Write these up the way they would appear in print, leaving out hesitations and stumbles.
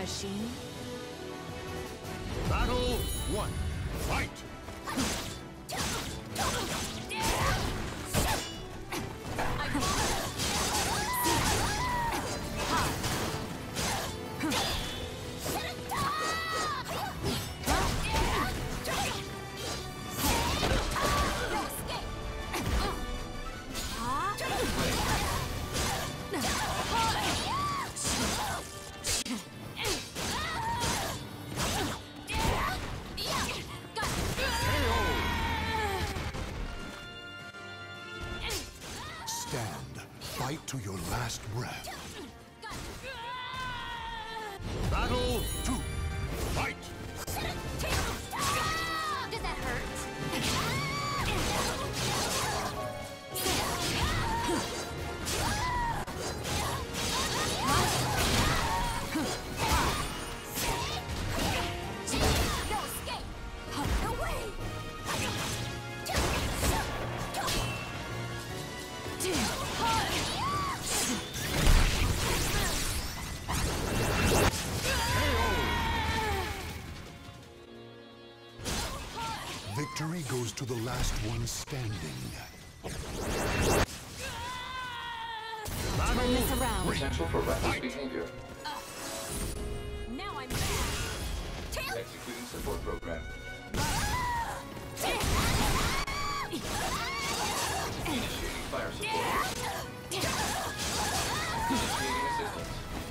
machine? Battle 1. Fight! Stand. Fight to your last breath. Battle 2. Fight! Does that hurt? No escape! No way! Victory goes to the last one standing. Turn this around. Potential for reckless behavior. Now I'm mad. Executing support program. Initiating fire support. Initiating assistance.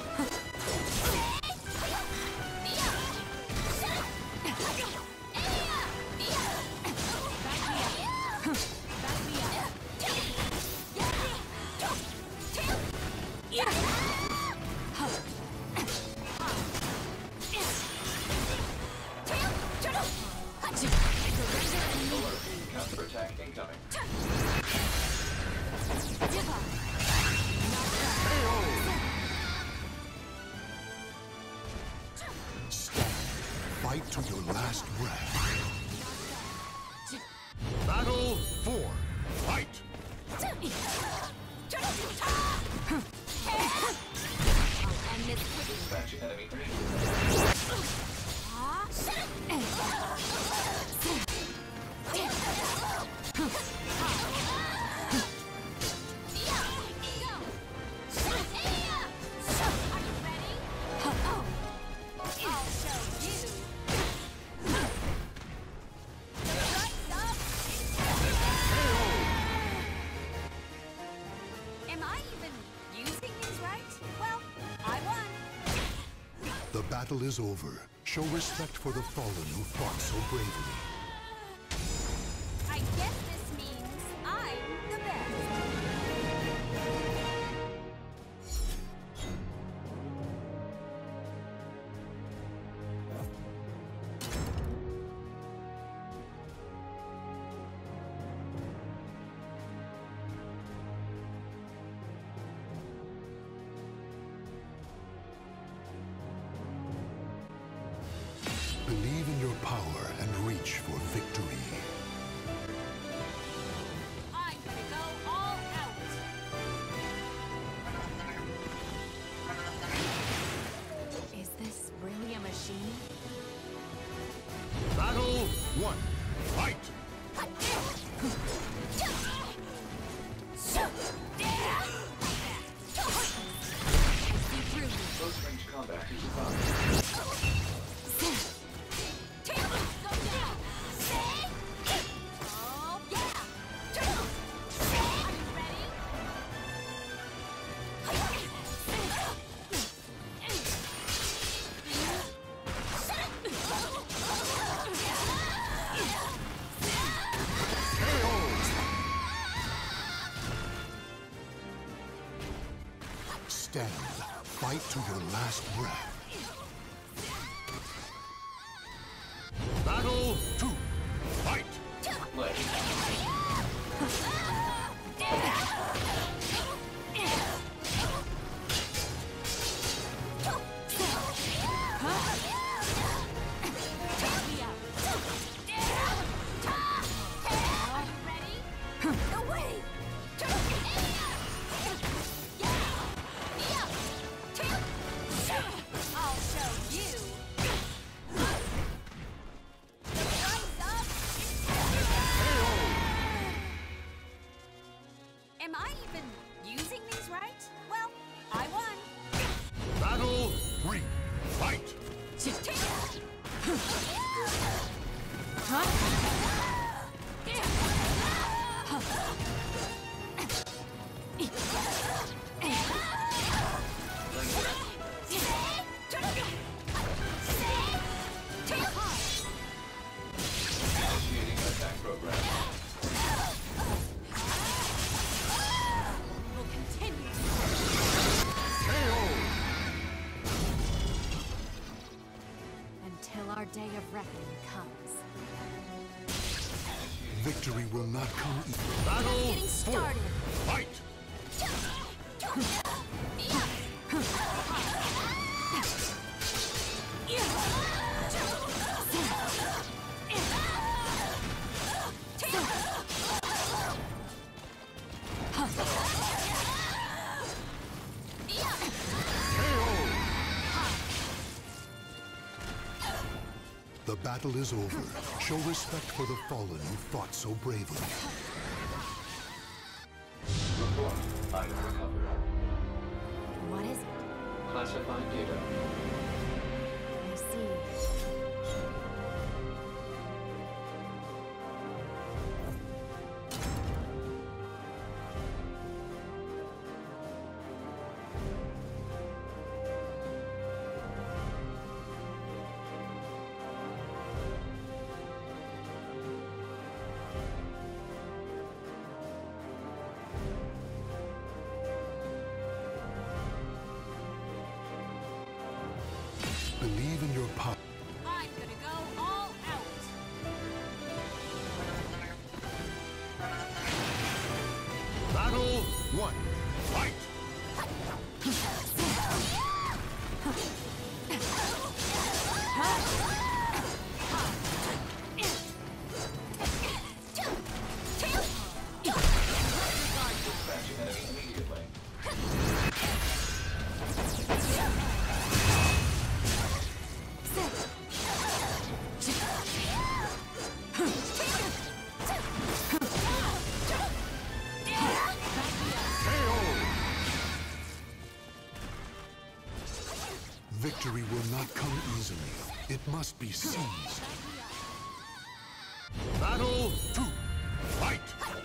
Counterattack incoming. Stand. Fight to your last breath. Battle 4. Fight! And this Dispatch enemy. Am I even using these right? Well, I won. The battle is over. Show respect for the fallen who fought so bravely. I guess this means I'm the best. Believe in your power and reach for victory. I'm gonna go all out. Is this really a machine? Battle 1. Fight! Close range combat is advised. Stand. Fight to your last breath. Battle 2. Fight! Leg. I'll show you. Am I even using these right? Well, I won. Battle 3. Fight! Initiating attack program. We'll continue. KO! Until our day of reckoning comes. Victory will not come easy. Just Battle getting 4. started. Fight! KO! The battle is over. Show respect for the fallen who fought so bravely. Report. Item recovered. What is it? Classified data. I see. Believe in your power. I'm gonna go all out. Battle 1. Fight! Dispatch enemy immediately. KO! Victory will not come easily. It must be seized. Battle 2. Fight!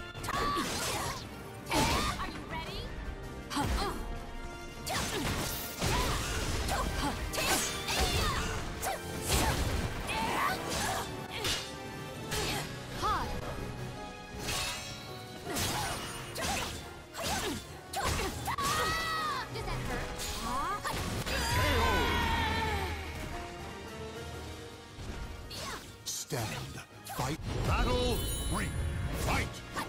Are you ready? Hot. Does that hurt? KO! Stand. Fight. Battle 3. Fight!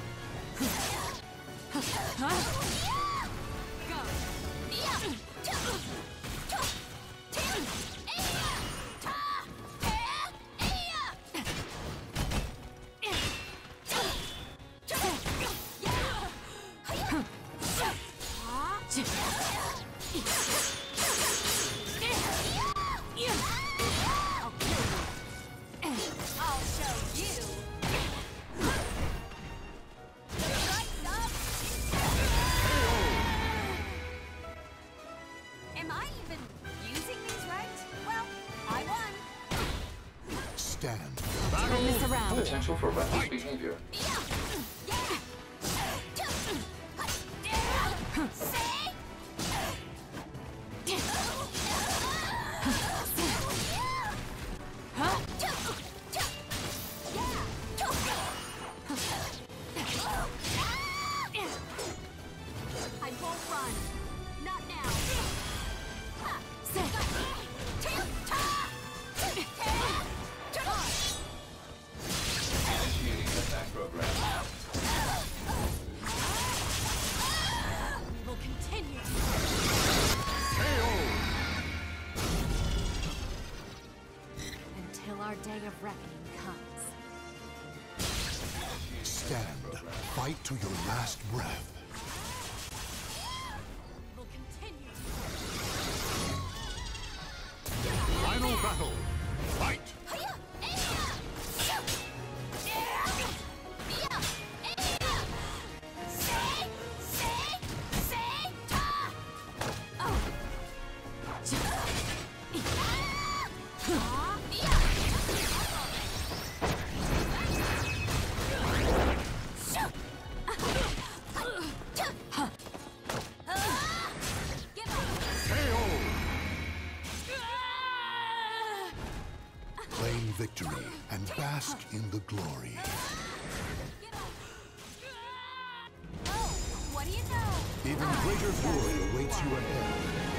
I'll show you. Am I even using these right? Well, I won. Stand. Turn this around. Potential for reckless behavior. I won't run. Not now. Initiating attack program. We will continue. KO! Until our day of reckoning comes. Stand. Fight to your last breath. We will continue. Final battle. Fight! victory and bask in the glory. Oh, what do you know? Even greater glory awaits you ahead.